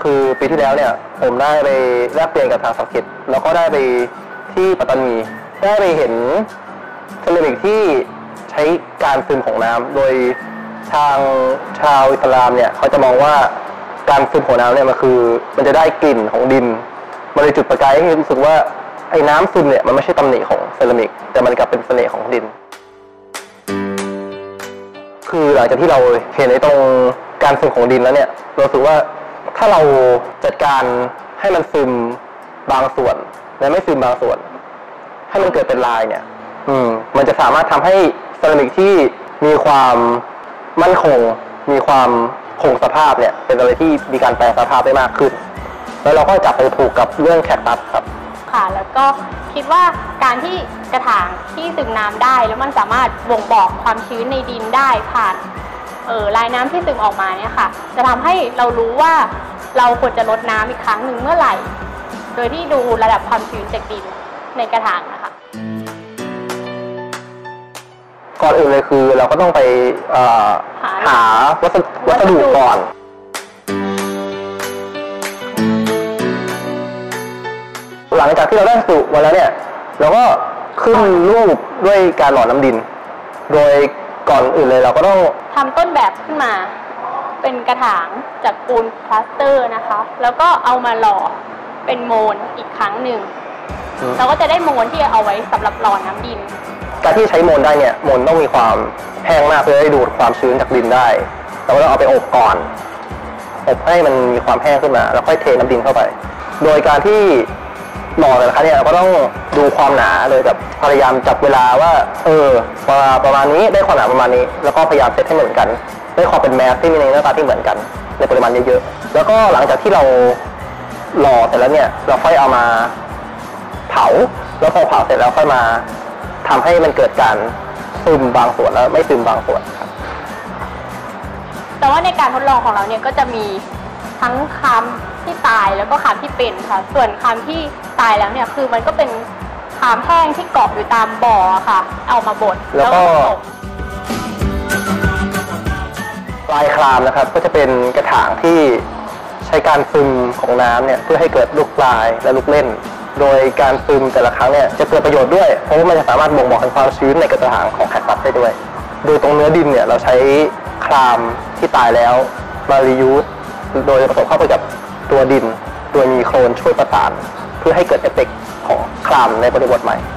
คือปีที่แล้วเนี่ยผมได้ไปแลกเปลี่ยนกับทางสังกฤษแล้วก็ได้ไปที่ปัตตานีได้ไปเห็นเซรามิกที่ใช้การซึมของน้ำโดยทางชาวอิสลามเนี่ยเขาจะมองว่าการซึมของน้ำเนี่ยมันจะได้กลิ่นของดินมันเลยจุดประกายให้รู้สึกว่าไอ้น้ำซึมเนี่ยมันไม่ใช่ตำหนิของเซรามิกแต่มันกลับเป็นเสน่ห์ของดินคือหลังจากที่เราเห็นในตรงการซึมของดินแล้วเนี่ยเรารู้สึกว่าถ้าเราจัดการให้มันซึมบางส่วนและไม่ซึมบางส่วนให้มันเกิดเป็นลายเนี่ยมันจะสามารถทำให้เซรามิกที่มีความมั่นคงมีความคงสภาพเนี่ยเป็นอะไรที่มีการแปลสภาพได้มากขึ้นแล้วเราก็จับไปผูกกับเรื่องแคคตัสครับค่ะแล้วก็คิดว่าการที่กระถางที่ซึมน้ำได้แล้วมันสามารถบ่งบอกความชื้นในดินได้ผ่านลายน้ำที่ซึมออกมาเนี่ยค่ะจะทำให้เรารู้ว่าเราควรจะลดน้ำอีกครั้งหนึ่งเมื่อไหร่โดยที่ดูระดับความชื้นจากดินในกระถางนะคะก่อนอื่นเลยคือเราก็ต้องไปหาวัสดุก่อนหลังจากที่เราได้วัสดุมาแล้วเนี่ยเราก็ขึ้นรูปด้วยการหล่อน้ำดินโดยก่อนอื่นเลยเราก็ต้องทำต้นแบบขึ้นมาเป็นกระถางจากปูนพลาสเตอร์นะคะแล้วก็เอามาหล่อเป็นโมลอีกครั้งหนึ่งเราก็จะได้โมลที่เอาไว้สำหรับหล่อน้ำดินการที่ใช้โมลได้เนี่ยโมลต้องมีความแห้งมากเพื่อให้ดูดความชื้นจากดินได้เราก็ต้องเอาไปอบก่อนอบให้มันมีความแห้งขึ้นมาแล้วค่อยเทน้ำดินเข้าไปโดยการที่หล่อแต่ละครั้งเนี่ยเราก็ต้องดูความหนาเลยแบบพยายามจับเวลาว่าประมาณนี้ได้ความหนาประมาณนี้แล้วก็พยายามเซตให้เหมือนกันได้ความเป็นแมสที่มีในหน้าตาที่เหมือนกันในปริมาณเยอะๆแล้วก็หลังจากที่เราหล่อเสร็จแล้วเนี่ยเราค่อยเอามาเผาแล้วพอเผาเสร็จแล้วค่อยมาทำให้มันเกิดการซึมบางส่วนแล้วไม่ซึมบางส่วนครับแต่ว่าในการทดลองของเราเนี่ยก็จะมีทั้งคามที่ตายแล้วก็คามที่เป็นค่ะส่วนคามที่ตายแล้วเนี่ยคือมันก็เป็นคามแห้งที่เกาะอยู่ตามบ่อค่ะเอามาบดแล้วก็ลายคลามนะครับก็จะเป็นกระถางที่ใช้การซึมของน้ำเนี่ยเพื่อให้เกิดลูกปลายและลูกเล่นโดยการซึมแต่ละครั้งเนี่ยจะเกิดประโยชน์ด้วยเพราะว่ามันจะสามารถบ่งบอกถึงความชื้นในกระถางของแคคตัสได้ด้วยโดยตรงเนื้อดินเนี่ยเราใช้คลามที่ตายแล้วมารียูสโดยผสมเข้าไปกับตัวดินโดยมีโคลนช่วยประสานเพื่อให้เกิดเอฟเฟกต์ของคลามในบริบทใหม่